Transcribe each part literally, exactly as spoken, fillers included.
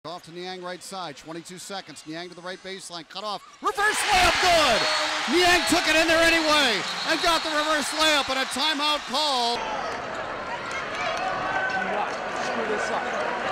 Off to Niang right side, twenty-two seconds. Niang to the right baseline, cut off. Reverse layup, good! Niang took it in there anyway and got the reverse layup and a timeout call. Screw this up.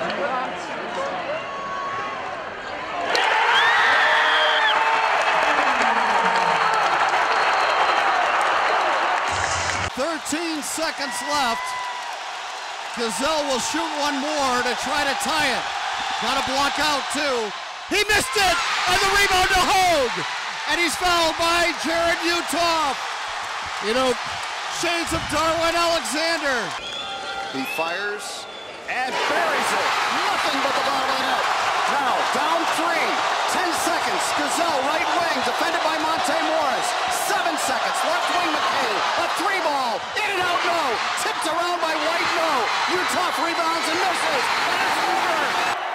thirteen seconds left. Gesell will shoot one more to try to tie it. Got to block out too. He missed it, and the rebound to Hogue. And he's fouled by Jared Uthoff. You know, shades of Darwin Alexander. He fires and buries it. Nothing but the bottom of the net. Now, down three. Ten seconds. Gesell, right wing, defended by Monte Morris. Seven seconds. Left wing, McKay. A three ball. In and out, no. Tipped around by White, no. Uthoff rebounds and misses. And it's over.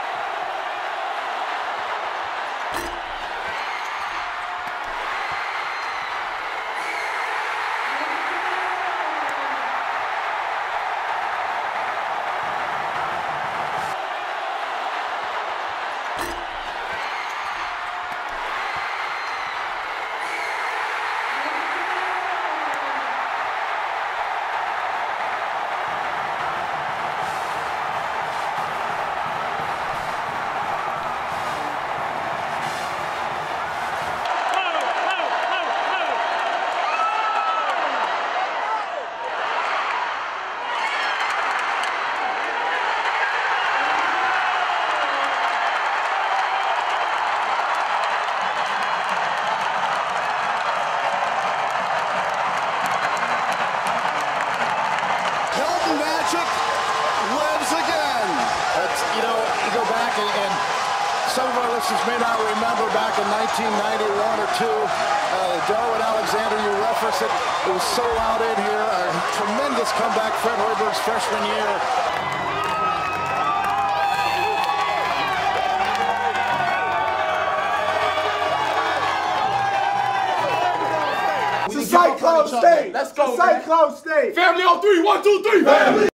Some of our listeners may not remember back in nineteen ninety-one or two, uh, Darwin Alexander, you referenced it. It was so loud in here. A tremendous comeback, Fred Hoiberg's freshman year. It's a Cyclone State. Let's go, Cyclone State. Family on three. One, two, three. Family.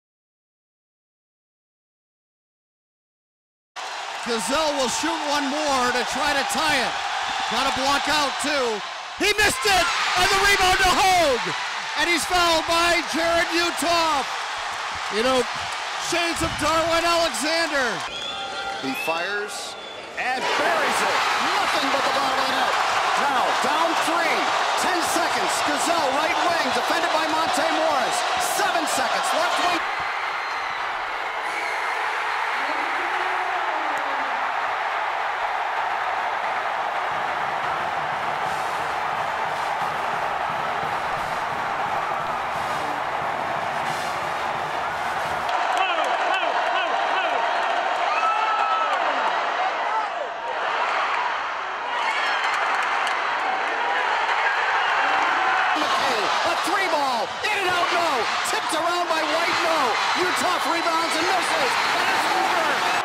Gesell will shoot one more to try to tie it. Got to block out too. He missed it, and the rebound to Hogue. And he's fouled by Jared Uthoff. You know, shades of Darwin Alexander. He fires and buries it. Nothing but the bottom of the net. Now, down three. Ten seconds. Gesell, right wing, defended by Monte Morris. Seven seconds. Left wing. Three ball, in and out, no. Tipped around by White, no. Uthoff rebounds and misses. And it's over.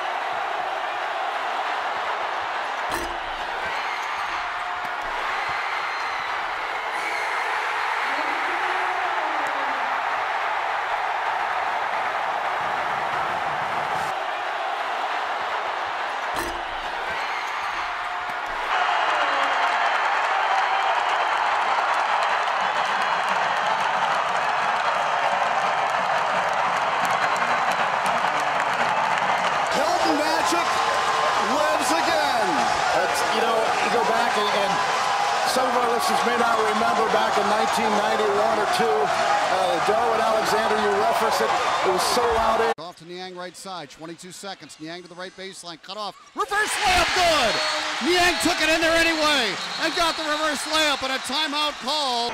Some of our listeners may not remember back in nineteen ninety-one or two, uh, Darwin Alexander, you referenced it. It was so loud in. Off to Niang right side, twenty-two seconds. Niang to the right baseline, cut off. Reverse layup, good! Niang took it in there anyway and got the reverse layup and a timeout call.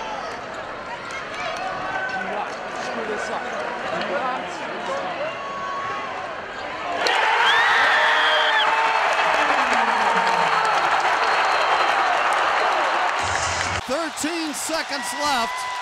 Screw this up. thirteen seconds left.